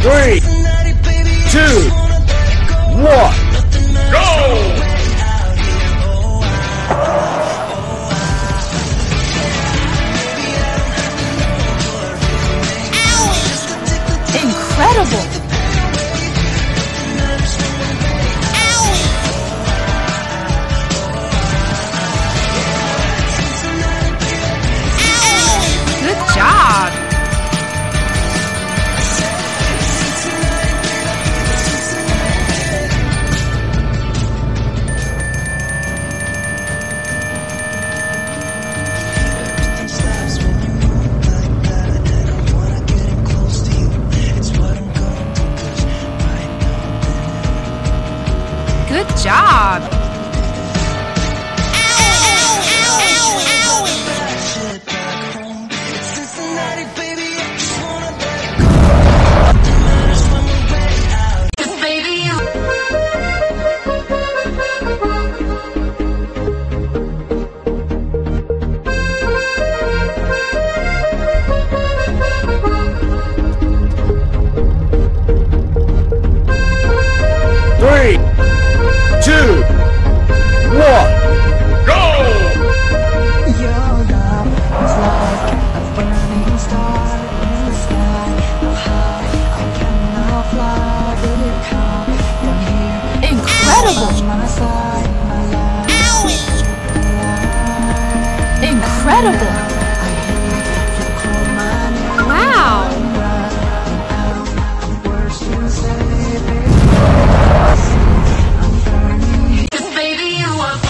3, 2, 1, go! Incredible! Good job! Good job! Three, 2, 1, go! Your love is like a burning star in the sky. How high I cannot fly, did it come from here? Incredible! On my side, my life. Incredible!